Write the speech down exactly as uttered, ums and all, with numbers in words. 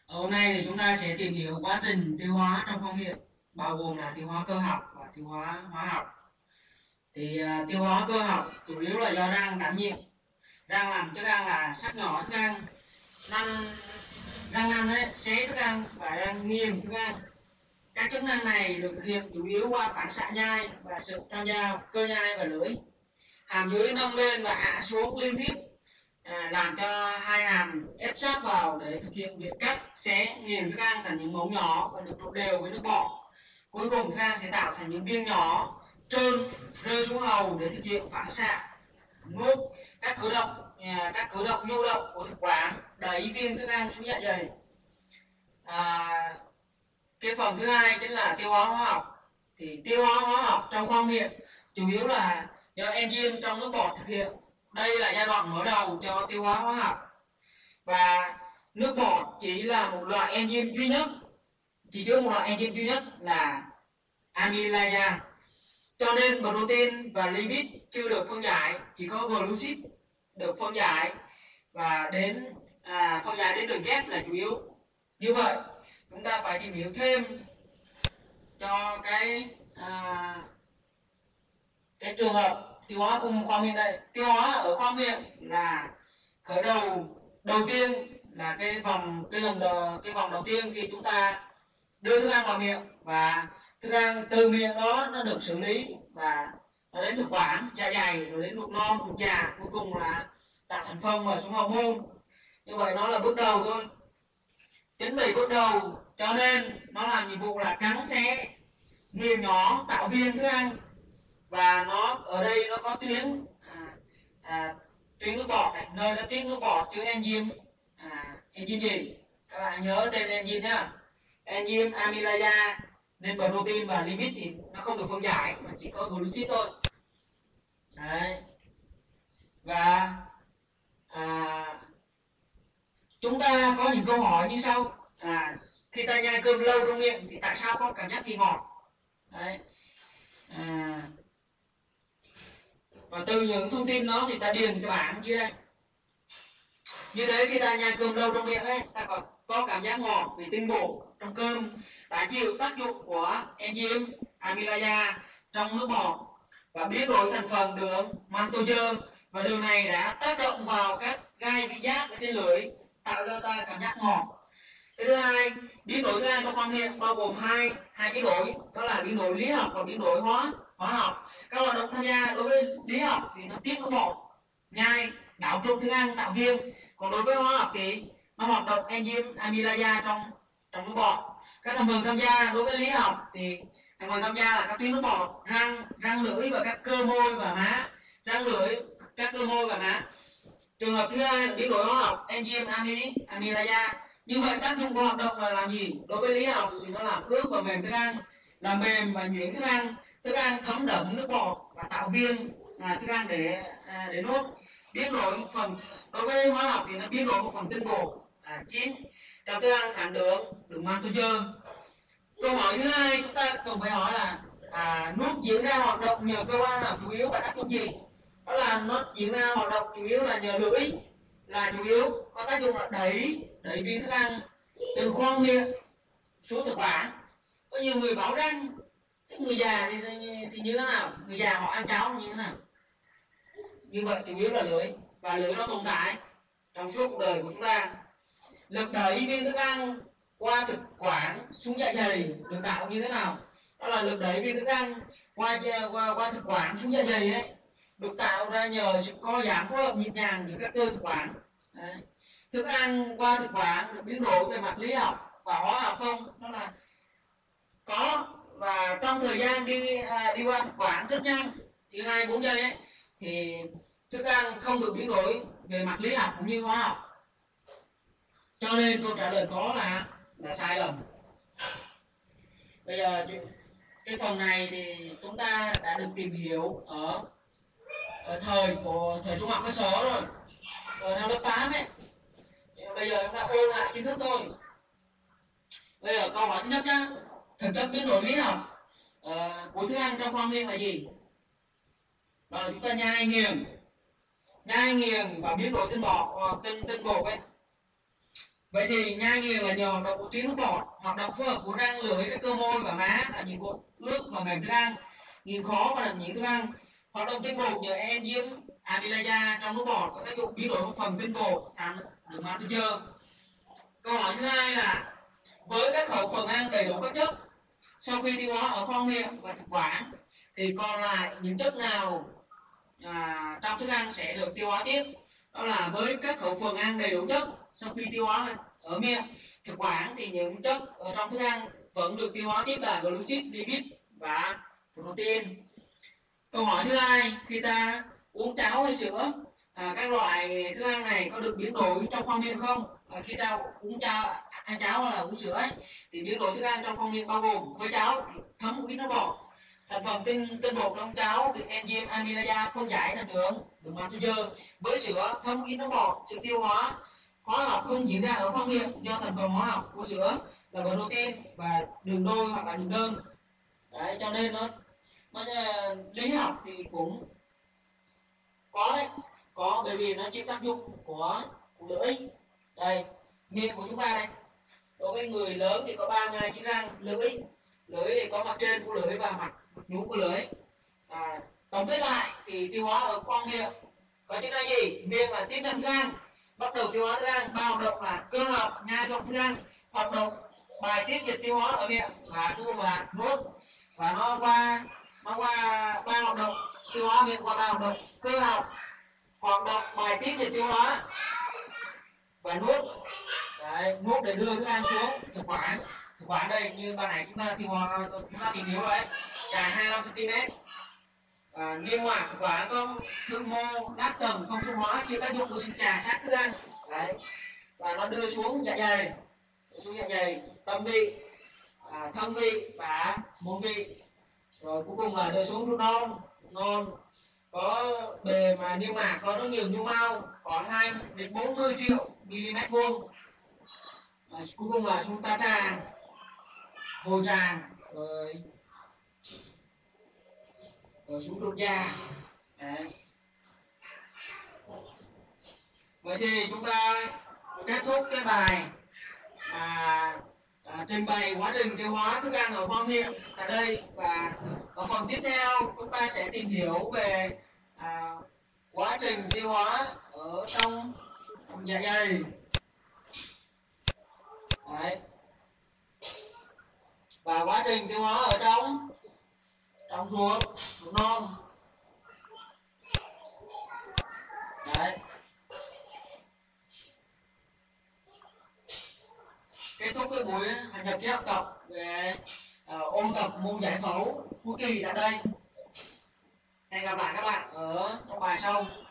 Hôm nay thì chúng ta sẽ tìm hiểu quá trình tiêu hóa trong khoang miệng, bao gồm là tiêu hóa cơ học và tiêu hóa hóa học. Thì à, tiêu hóa cơ học chủ yếu là do răng đảm nhiệm. Răng làm thức ăn là sắc nhỏ thức ăn, răng răng nanh ấy xé thức ăn và răng nghiền thức ăn. Các chức năng này được thực hiện chủ yếu qua phản xạ nhai và sự tham gia cơ nhai và lưỡi. Hàm dưới nâng lên và hạ xuống liên tiếp, à, làm cho hai hàm ép sát vào để thực hiện việc cắt, xé, nghiền thức ăn thành những mẩu nhỏ và được trộn đều với nước bọt. Cuối cùng thức ăn sẽ tạo thành những viên nhỏ trơn rơi xuống hầu để thực hiện phản xạ nuốt. Các cử động à, các cử động nhu động của thực quản đẩy viên thức ăn xuống dạ dày. À, cái phần thứ hai chính là tiêu hóa hóa học. Thì tiêu hóa hóa học trong khoang miệng chủ yếu là do enzyme trong nước bọt thực hiện. Đây là giai đoạn mở đầu cho tiêu hóa hóa học, và nước bọt chỉ là một loại enzyme duy nhất, chỉ chứa một loại enzyme duy nhất là amylase. Cho nên protein và lipid chưa được phân giải, chỉ có glucid được phân giải và đến à, phân giải đến đường ghép là chủ yếu. Như vậy chúng ta phải tìm hiểu thêm cho cái à, cái trường hợp tiêu hóa cùng khoang miệng đây. Tiêu hóa ở khoang miệng là khởi đầu đầu tiên là cái vòng cái lần đầu, cái vòng đầu tiên khi chúng ta đưa thức ăn vào miệng, và thức ăn từ miệng đó nó được xử lý và nó đến thực quản, dạ dày, rồi đến ruột non, ruột già, cuối cùng là tạo thành phân và xuống hậu môn. Như vậy nó là bước đầu thôi. Chính vì bước đầu cho nên nó làm nhiệm vụ là cắn xé, nghiền nhỏ, tạo viên thức ăn, và nó ở đây nó có tuyến à, à, tuyến nước bọt này, nơi nó tiết nước bọt chứa enzyme. À, enzyme gì? Các bạn nhớ tên enzyme nhá. Enzyme amylase, nên protein và lipid thì nó không được phân giải mà chỉ có glucid thôi. Đấy. Và à, chúng ta có những câu hỏi như sau. À, khi ta nhai cơm lâu trong miệng thì tại sao có cảm giác vị ngọt? Đấy. À, và từ những thông tin đó thì ta điền cho bảng dưới đây. Như thế khi ta nhai cơm lâu trong miệng ấy, ta còn có cảm giác ngọt vì tinh bột trong cơm đã chịu tác dụng của enzyme amylase trong nước bọt và biến đổi thành phần đường maltose, và điều này đã tác động vào các gai vị giác ở trên lưỡi, tạo ra ta cảm giác ngọt. Cái thứ hai, biến đổi thức ăn trong khoang miệng bao gồm hai hai biến đổi, đó là biến đổi lý học và biến đổi hóa hóa học. Các hoạt động tham gia đối với lý học thì nó tiết nước bọt, nhai, đảo trộn thức ăn tạo viên, còn đối với hóa học thì nó hoạt động enzyme amylase trong trong nước bọt. Các thành phần tham gia đối với lý học thì thành phần tham gia là các tuyến nước bọt, răng răng lưỡi và các cơ môi và má. Răng lưỡi, các cơ môi và má. Trường hợp thứ hai là biến đổi hóa học enzyme amylase. Như vậy tác dụng của hoạt động là làm gì? Đối với lý học thì nó làm ướt và mềm thức ăn, làm mềm và nhuyễn thức ăn, thức ăn thấm đẫm nước bọt và tạo viên à, thức ăn để à, để nuốt. Biến đổi một phần đối với hóa học thì nó biến đổi một phần tinh bột à, chín trong thức ăn thành đường đường maltose. Câu hỏi thứ hai chúng ta cần phải hỏi là à, nuốt diễn ra hoạt động nhờ cơ quan nào chủ yếu và tác dụng gì? Đó là nó diễn ra hoạt động chủ yếu là nhờ lưỡi, là chủ yếu có tác dụng là đẩy đẩy viên thức ăn từ khoang miệng xuống thực quản. Có nhiều người bảo răng, thế người già thì thì như thế nào? Người già họ ăn cháo như thế nào? Như vậy chủ yếu là lưỡi, và lưỡi nó tồn tại trong suốt cuộc đời của chúng ta. Lực đẩy viên thức ăn qua thực quản xuống dạ dày được tạo như thế nào? Đó là lực đẩy viên thức ăn qua qua, qua thực quản xuống dạ dày ấy, được tạo ra nhờ sự co giãn phối hợp nhịp nhàng giữa các cơ thực quản. Đấy. Thức ăn qua thực quản được biến đổi về mặt lý học và hóa học không? Đó là có, và trong thời gian đi à, đi qua thực quản rất nhanh, chỉ hai bốn giây ấy, thì thức ăn không được biến đổi về mặt lý học cũng như hóa học. Cho nên câu trả lời có là là sai lầm. Bây giờ cái phần này thì chúng ta đã được tìm hiểu ở, ở thời của thời trung học cơ sở rồi, ở năm lớp tám ấy. Bây giờ chúng ta ôn lại kiến thức thôi. Bây giờ câu hỏi thứ nhất nhá, thực chất biến đổi lý học uh, của thức ăn trong khoang miệng là gì? Đó là chúng ta nhai nghiền, nhai nghiền và biến đổi tinh bột, tinh tinh bột ấy. Vậy thì nhai nghiền là nhờ hoạt động của tuyến nước bọt, hoạt động phối hợp của răng, lưỡi, các cơ môi và má là những cột ướt và mềm thức ăn. Nghiền khó và làm nhuyễn thức ăn. Hoạt động tinh bột nhờ enzyme amylase trong nước bọt có tác dụng biến đổi một phần tinh bột thành đường maltose. Câu hỏi thứ hai là với các khẩu phần ăn đầy đủ các chất, sau khi tiêu hóa ở khoang miệng và thực quản thì còn lại những chất nào à, trong thức ăn sẽ được tiêu hóa tiếp? Đó là với các khẩu phần ăn đầy đủ chất, sau khi tiêu hóa ở miệng, thực quản thì những chất ở trong thức ăn vẫn được tiêu hóa tiếp là glucid, lipid và protein. Câu hỏi thứ hai, khi ta uống cháo hay sữa, à, các loại thức ăn này có được biến đổi trong khoang miệng không? À, khi ta uống cháo, ăn cháo là uống sữa ấy, thì biến đổi thức ăn trong khoang miệng bao gồm với cháo thì thấm một ít nước bọt, thành phần tinh tinh bột trong cháo bị enzyme amylase phân giải thành đường đường maltose. Với sữa thấm ít nước bọt, sự tiêu hóa hóa học không diễn ra ở khoang miệng do thành phần hóa học của sữa là protein và đường đôi hoặc là đường đơn. Đấy, cho nên nó, nó lý học thì cũng có đấy, có bởi vì nó chịu tác dụng của, của lưỡi. Đây, miệng của chúng ta đây, đối với người lớn thì có ba mươi hai chiếc răng. Lưỡi lưỡi thì có mặt trên của lưỡi và mặt nhú của lưỡi. À, tổng kết lại thì tiêu hóa ở khoang miệng có chức năng gì? Miệng là tiếp nhận thức ăn, bắt đầu tiêu hóa thức ăn. Ba hoạt động là cơ học, nhai trộn thức ăn, hoạt động bài tiết dịch tiêu hóa ở miệng và cuối cùng là nuốt. Và nó qua nó qua ba hoạt động tiêu hóa miệng, qua ba hoạt động cơ học, hoạt động bài tiết dịch tiêu hóa và nuốt. Đấy, nuốt để đưa thức ăn xuống thực quản. Thực quản đây như ban nãy chúng ta tiêu hóa, chúng ta tìm hiểu rồi đấy, dài hai mươi lăm xăng-ti-mét. À, niêm mạc thực quản có thượng mô đáp tầng không xung hóa chịu tác dụng của sinh trà sát thức ăn. Đấy, và nó đưa xuống dạ dày, xuống dạ dày, tâm vị, à, thân vị và môn vị, rồi cuối cùng là đưa xuống ruột non. Non có bề mà niêm mạc có rất nhiều nhu mao, có hai đến bốn mươi triệu mm vuông. À, cuối cùng là xuống tá tràng, hồi tràng, rồi rồi xuống ruột già. Đấy. Vậy thì chúng ta kết thúc cái bài à, à, trình bày quá trình tiêu hóa thức ăn ở khoang miệng tại đây, và ở phần tiếp theo chúng ta sẽ tìm hiểu về à, quá trình tiêu hóa ở trong, trong dạ dày. Đấy. Và quá trình tiêu hóa ở trong trong ruột, ruột non. Đấy. Kết thúc cái buổi hành nhật ký học tập về uh, ôn tập môn giải phẫu cuối kỳ tại đây. Hẹn gặp lại các bạn ở trong bài sau.